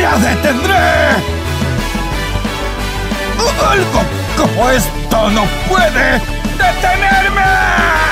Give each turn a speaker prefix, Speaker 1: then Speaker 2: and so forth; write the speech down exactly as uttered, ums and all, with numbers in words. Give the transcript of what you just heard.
Speaker 1: ¡La detendré! ¡Algo como esto no puede detenerme!